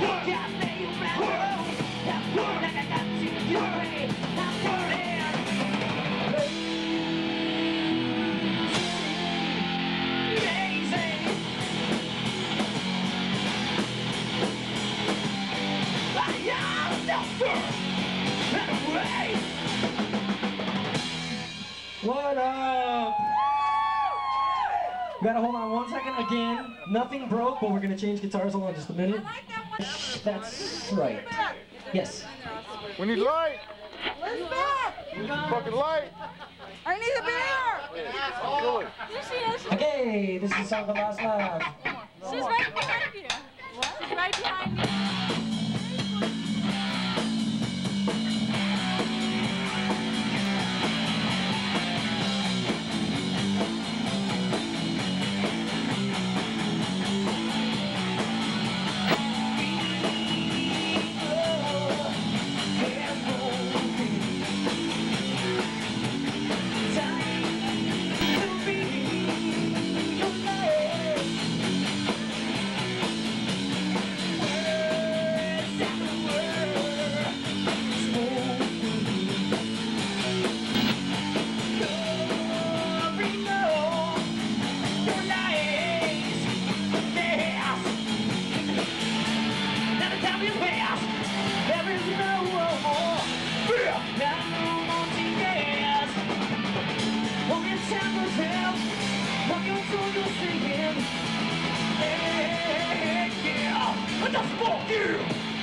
What up? You gotta hold on 1 second again. Nothing broke, but we're gonna change guitars. Hold on just a minute. That's right. Yes. We need light. Where's Beth? Fucking light. I need a beer. Here she is. Okay, this is the song called Last Laugh. She's right behind you. What? She's right behind you. Fuck you!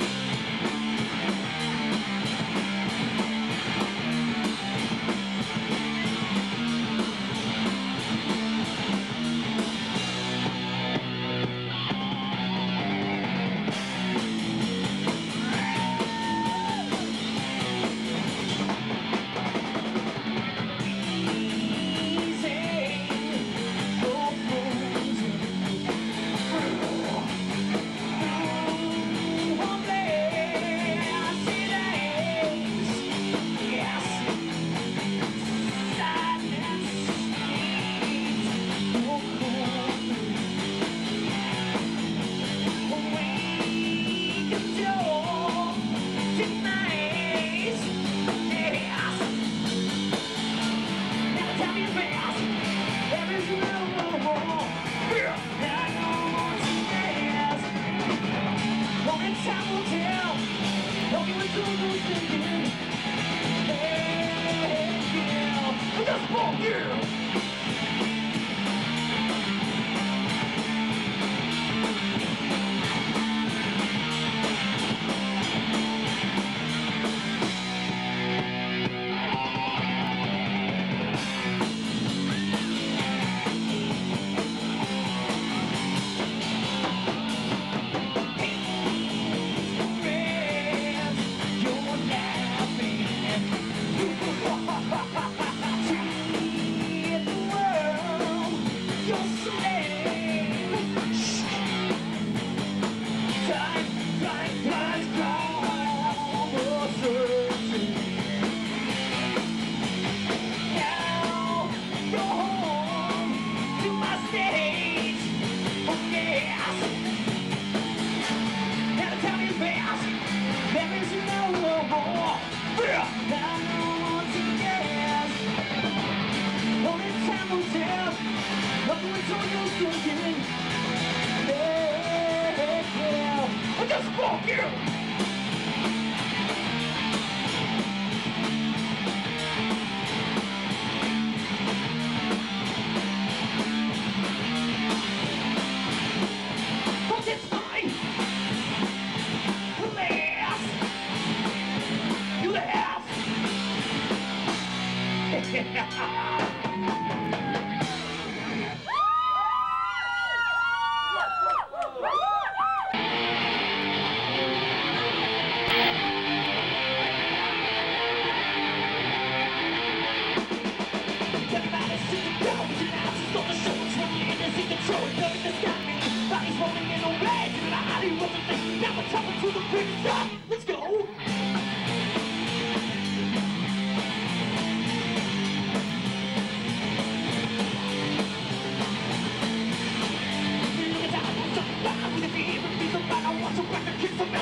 Fuck you! But it's fine! Laugh! You laugh! Let's go! I want to wreck the kids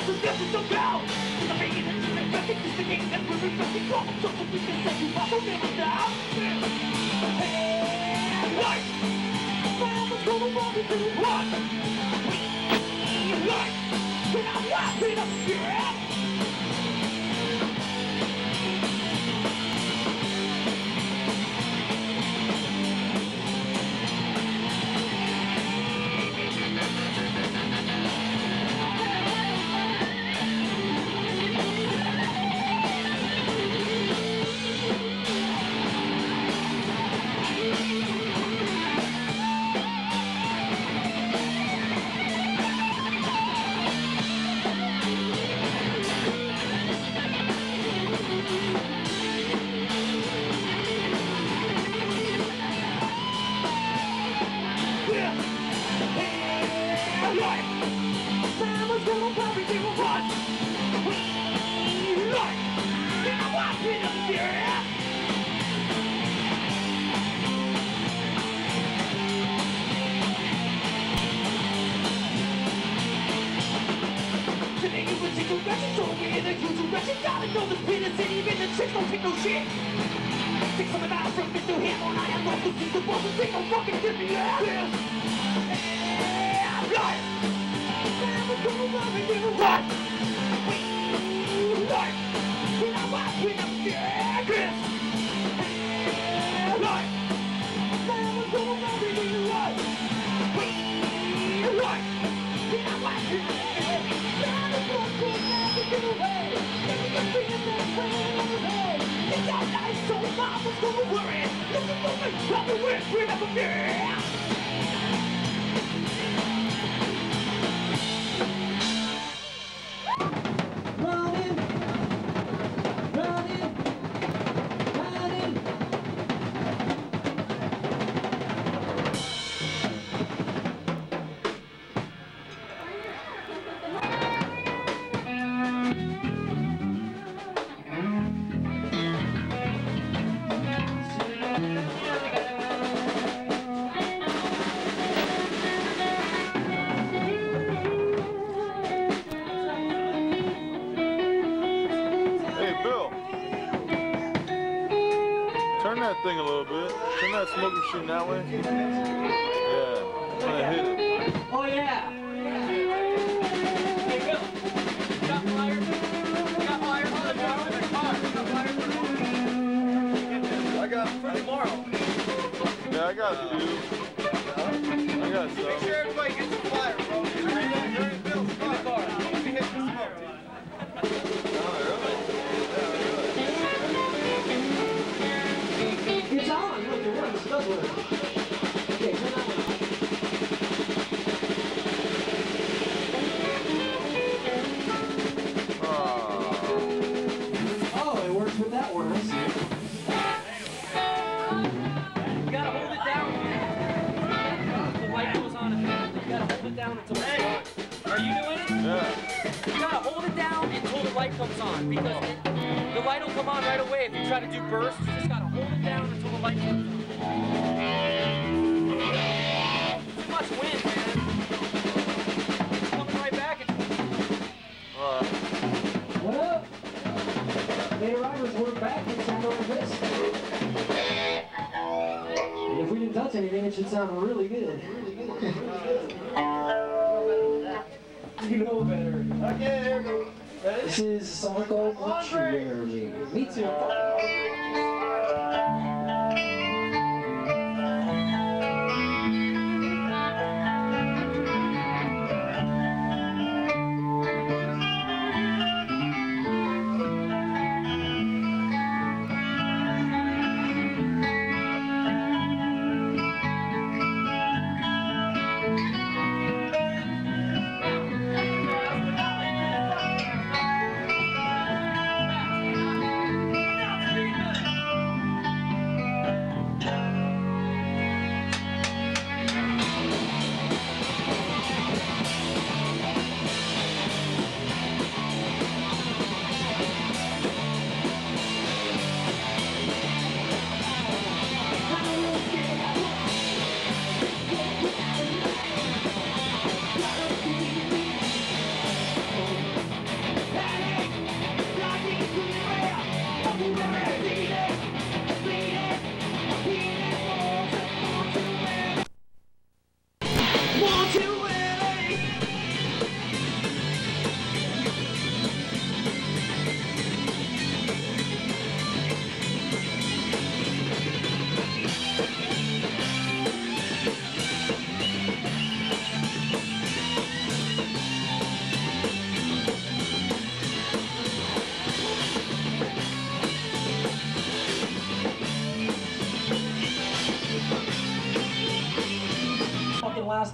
Turn that thing a little bit. Turn that smoke machine that way. Yeah. Trying to hit it. Oh yeah. Hey, Bill. You got flyers? You got flyers for tomorrow in the car? You got flyers for tomorrow? I got for tomorrow. Yeah, I got a few. I got some. Make sure everybody gets some flyers, bro. You're in Bill's car. Let me hit the smoke. It's on. Look, it works. It does work. Okay, turn that one on. Oh, it works with that one. I see. You gotta hold it down. The light goes on and you gotta hold it down until it's on. Are you doing it? Yeah. You gotta hold it down until the light comes on because the light will come on right away. If you try to do bursts, you just gotta hold it down until the light comes on. Too much wind, man. It's coming right back at you. What up? Hey, Riders, we're back. It sound like this. And if we didn't touch anything, it should sound really good. You know better. Okay, here we go. Ready? This is a song called Contrary. Me too.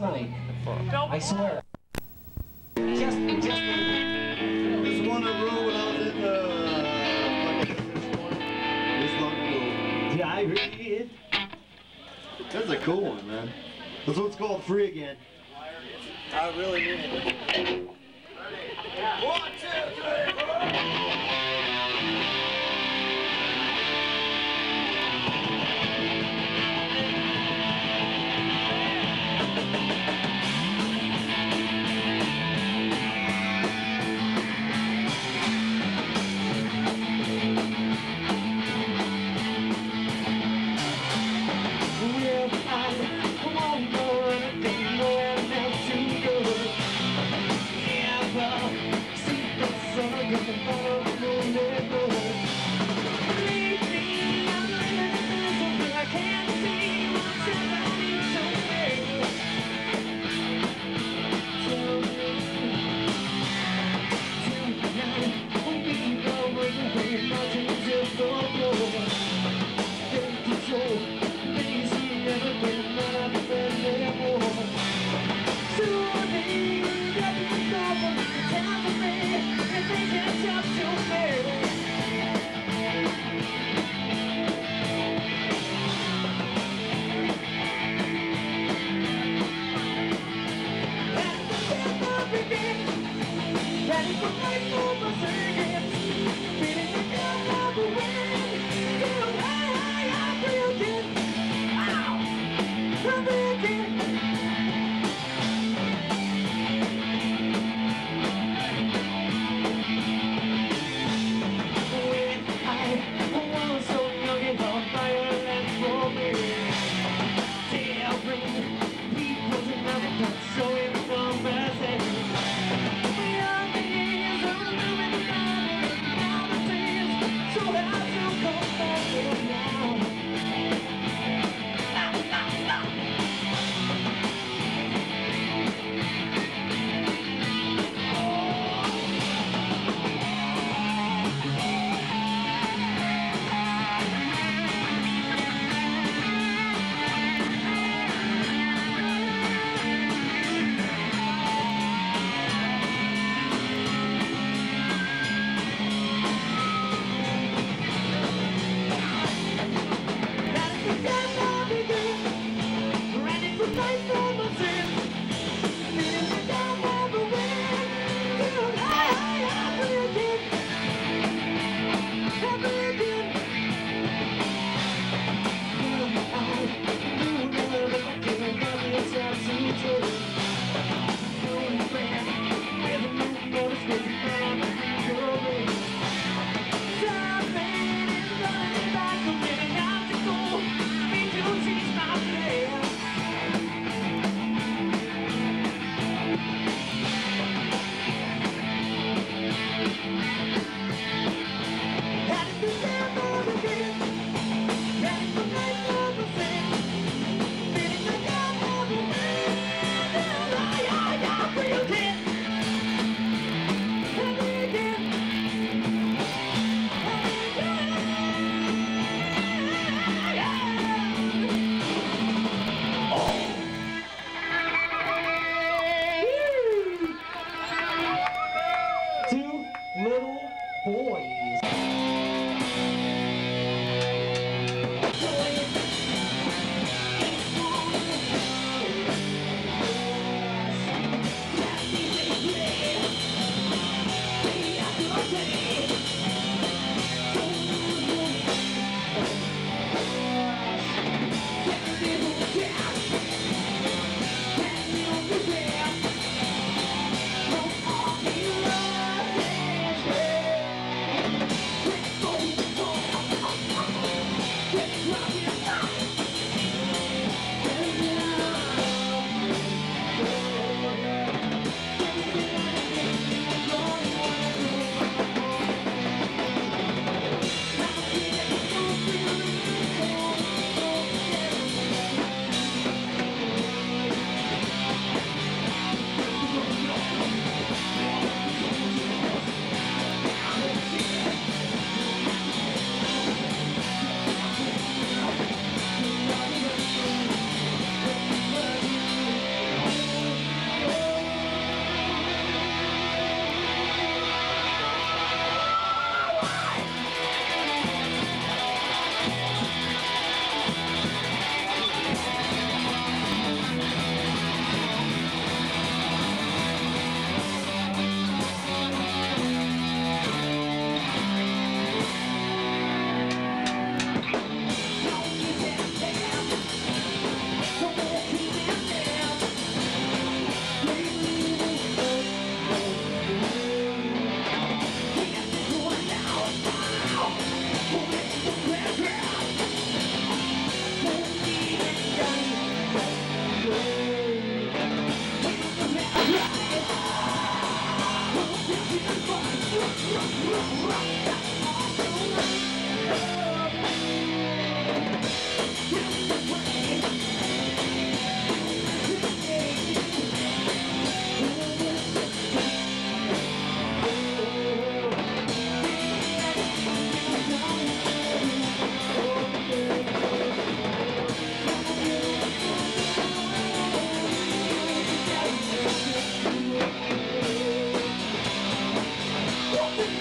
night. I swear. Just There's one I wrote when I was in this long ago. diary. That's a cool one, man. This one's called Free Again. I really mean it. 1, 2, 3, 4.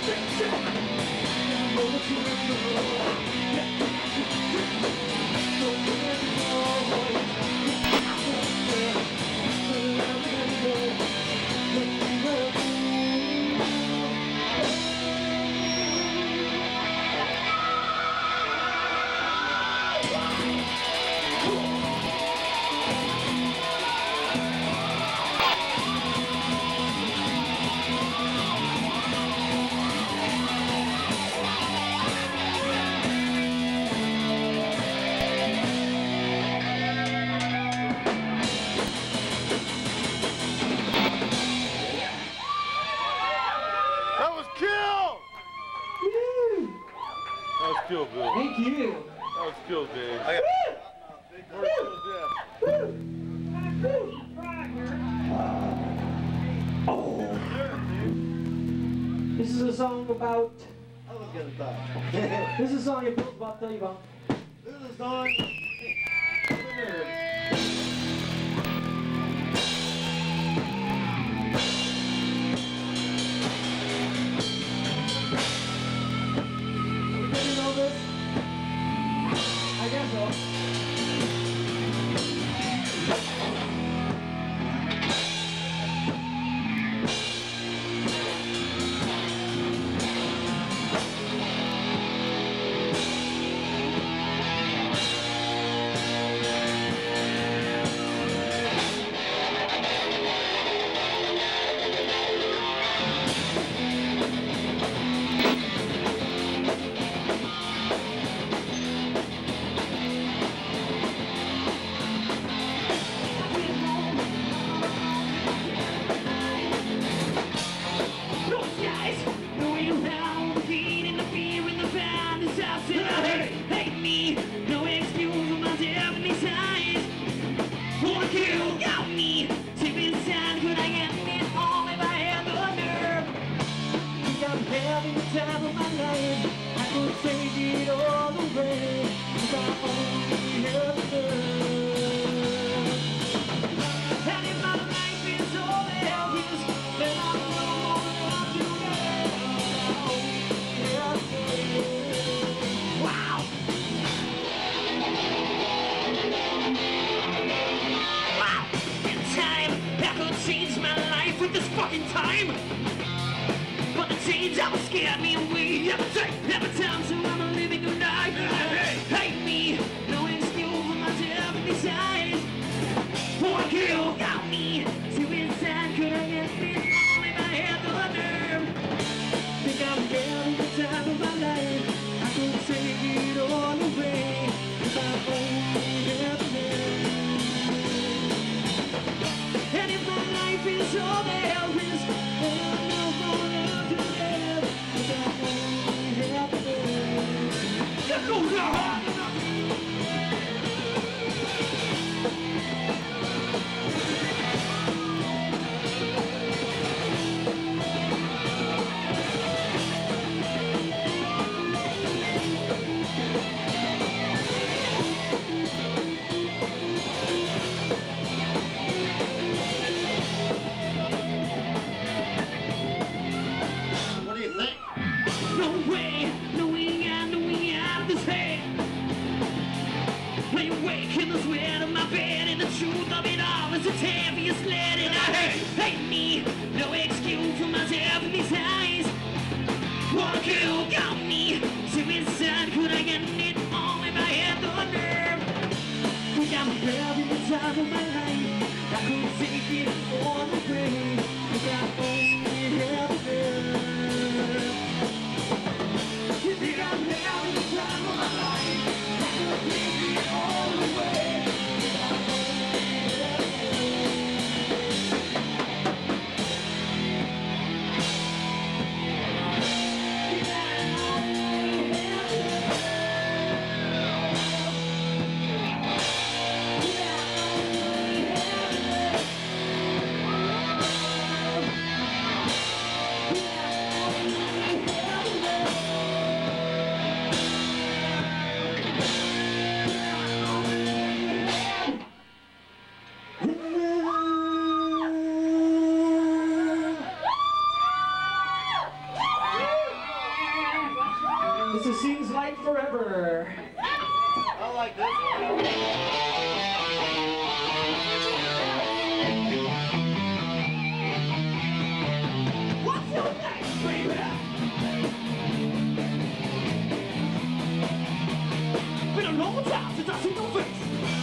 Kill, Bill. Thank you. That was kill, Dave. This is a song about. I was gonna talk. This is a song that Bill's about to tell you about. This is a song. You know this? I guess so. Scared me away every time, so I'm living a life. Hate me, no excuse for myself in disguise. For kill, got me suicide. Could I get this all if I had the nerve? Think I'm having the time of my life. I could take it all away if I only had the nerve. And if my life is all there is, then I'm no more to live. That goes our heart. What do you think? No way, no way out of this head. Lay awake in the sweat of my bed, and the truth of it all is it's heavy as lead. And I hate me, no excuse for myself in these eyes. One kill got me, suicide. Could I get it all if I had the nerve? Think I'm having the time of my life. I could take it all away if I only had the nerve. You think I'm having the time of my life? I could take it all away if I only had the This is Seems Like Forever. I like this one. What's your name, baby? Been a long time since I seen your face.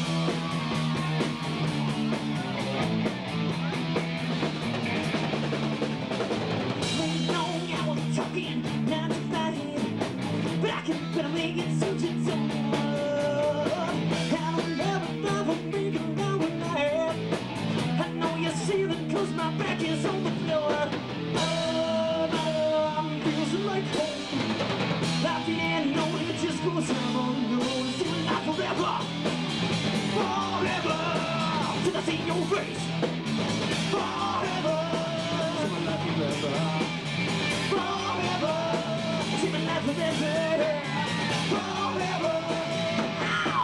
Long I was talking 9 to 5, but I can better make it suit you so much. I don't ever never make it down with my head. I know you see that 'cause my back is on the floor. Feels like home. I didn't know it just goes on the road. It's still not forever. Forever. Till I see your face. Forever. Till I love you forever. Forever. Till I love you forever. Forever. Ow!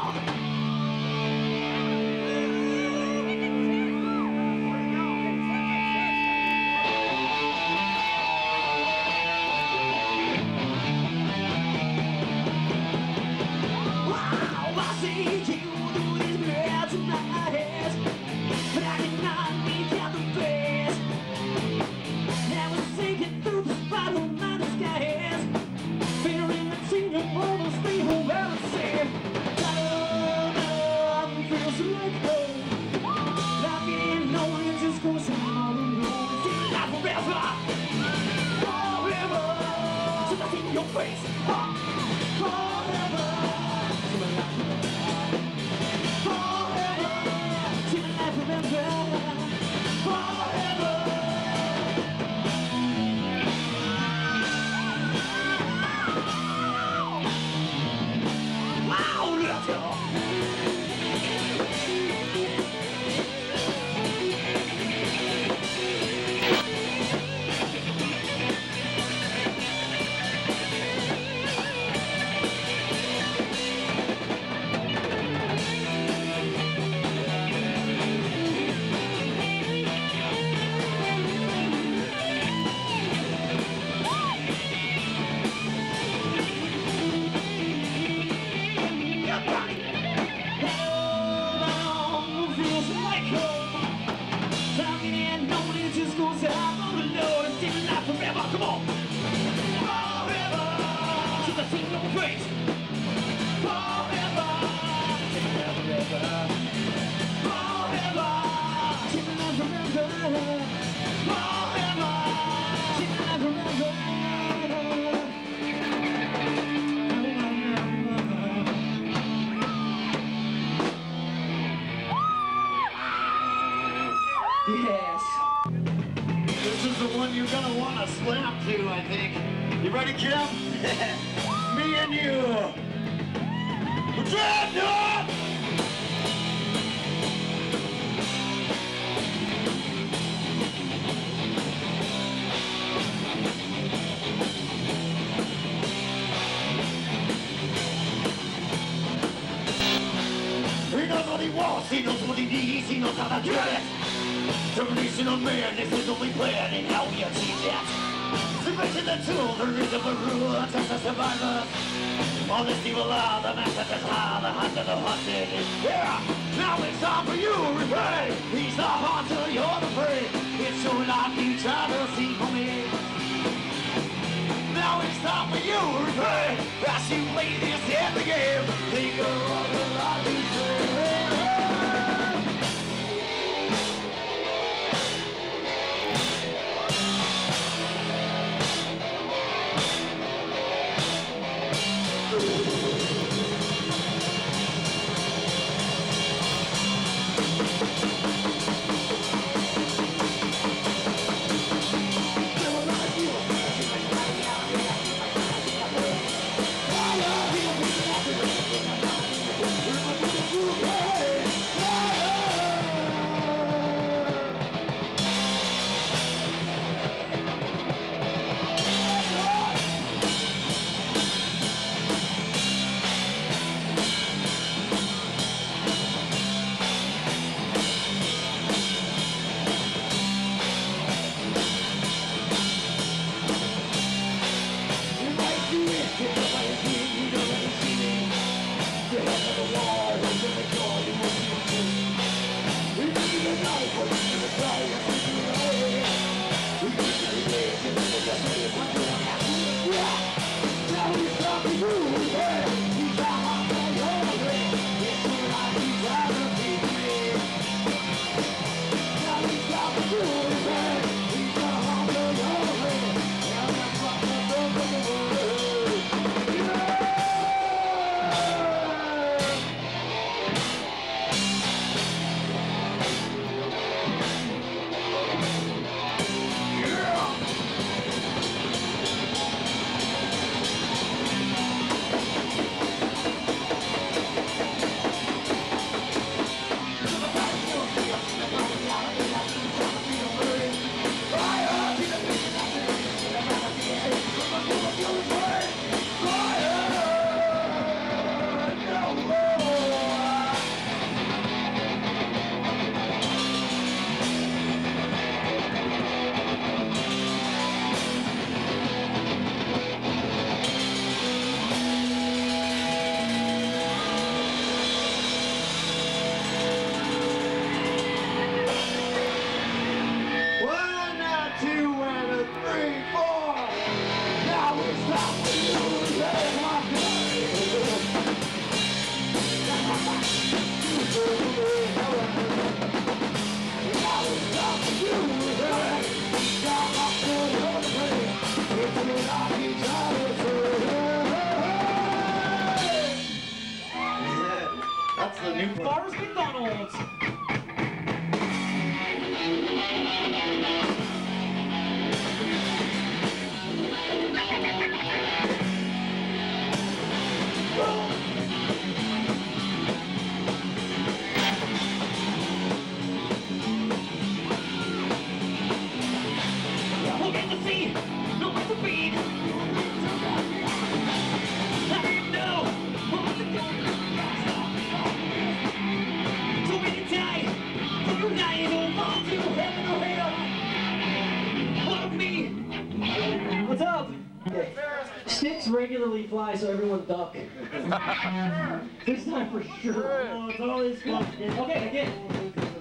Wow, I see you do these birds in my head, but I did not make out the best. I was sinking through the spiral of my skies, fearing that senior almost be who I said. Love feels like home. Love didn't know it just goes on the road. It's still not forever. Forever. Till I see your face. Forever. Forever, till I remember. Forever. Wow, let's go. Feels like home. Time and no one just goes out on the load and still not forever. Come on. Forever. Till I see your face. Forever. Till I forever. Forever. Till I remember. Forever. Till I remember. Yes. This is the one you're gonna want to slap to, I think. You ready, Kim? Me and you. Dreadnought! He knows what he wants, he knows what he needs, he knows how to get it. Termination on man, this is only plan, and how we achieve that. Submission the tool, the rhythm, the rule, the test of survivors. All this evil law, the master is high, the hunt of the hunted is here. Now it's time for you to repay. He's the hunter, you're the prey. It's so like you try to see for me. Now it's time for you to repay. As you play this in the game, think of all the life you say. Okay. Sticks regularly fly, so everyone duck. This time for sure. No, it's always fun. Okay, again.